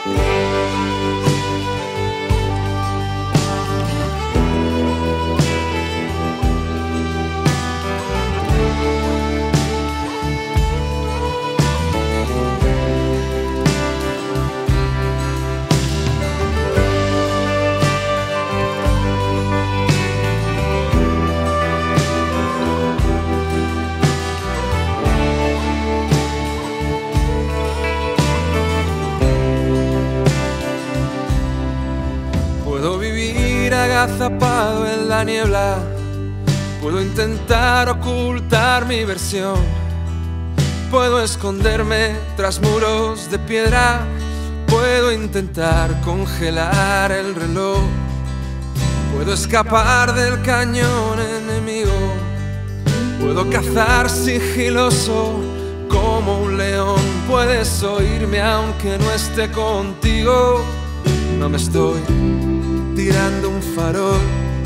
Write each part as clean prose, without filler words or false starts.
Puedo vivir agazapado en la niebla, puedo intentar ocultar mi versión, puedo esconderme tras muros de piedra, puedo intentar congelar el reloj, puedo escapar del cañón enemigo, puedo cazar sigiloso como un león, puedes oírme aunque no esté contigo, no me estoy tirando un farol.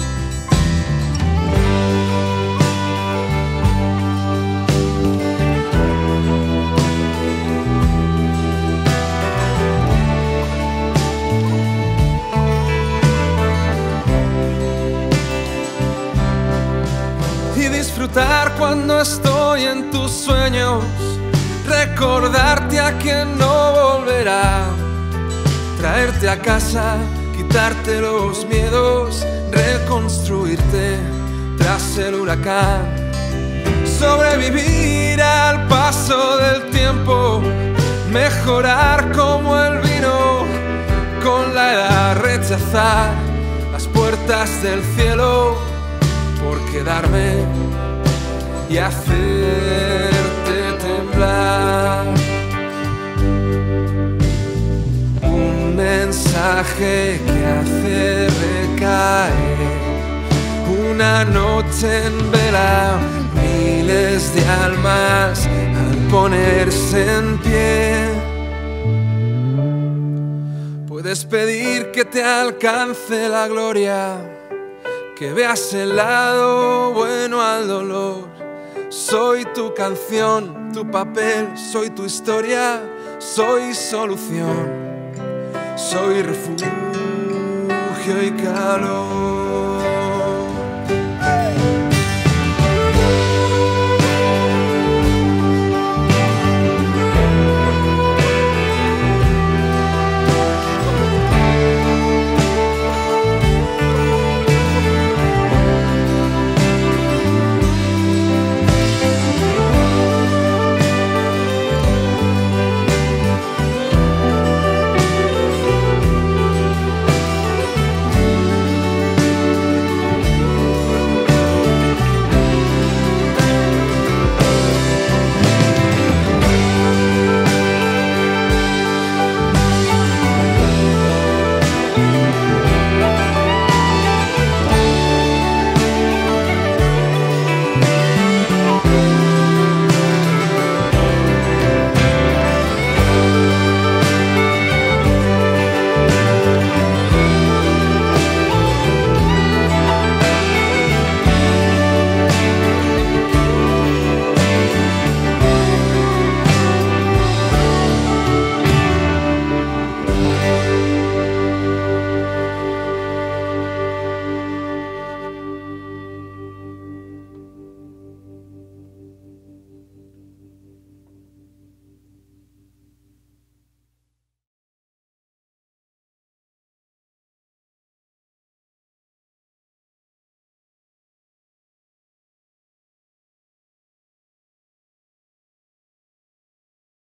Y disfrutar cuando estoy en tus sueños, recordarte a quien no volverá, traerte a casa, quitarte los miedos, reconstruirte tras el huracán, sobrevivir al paso del tiempo, mejorar como el vino con la edad, rechazar las puertas del cielo por quedarme y hacerte temblar. Mensaje que hace recaer una noche en vela, miles de almas al ponerse en pie. Puedes pedir que te alcance la gloria, que veas el lado bueno al dolor. Soy tu canción, tu papel, soy tu historia, soy solución. Soy refugio y calor.